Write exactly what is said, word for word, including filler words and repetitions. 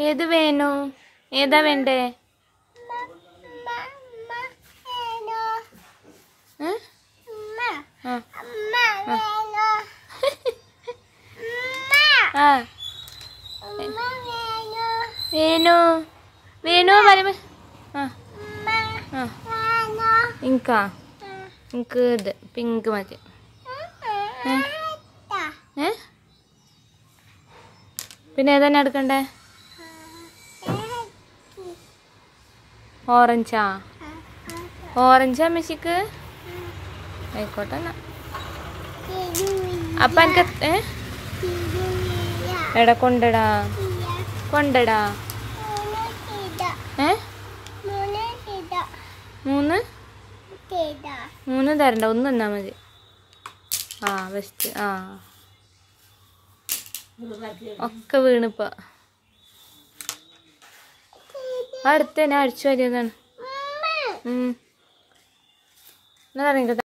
ഏത് വേണു? ഏതാ വേണ്ടേ? വേണു വേണു പറയുമ്പോ ഇങ്കാ എനിക്ക് ഇത് പിങ്ക് മതി. ഏ പിന്നെ ഏതന്നെ എടുക്കണ്ടേ? ഓറഞ്ചാ? ഓറഞ്ചാ മെസ്സിക്ക്? ആയിക്കോട്ടെ എന്നാ. അപ്പൊ എനിക്ക് ഏ എടാ കൊണ്ടടാ കൊണ്ടടാ. ഏ മൂന്ന് മൂന്ന് തരണ്ട, ഒന്ന് തന്നാ മതി. ആ ബെസ്റ്റ്. ആ ഒക്കെ വീണിപ്പ അടുത്ത് തന്നെ അടിച്ചു വരിയതാണ്. എന്നാ ഇറങ്ങിക്കട്ടെ.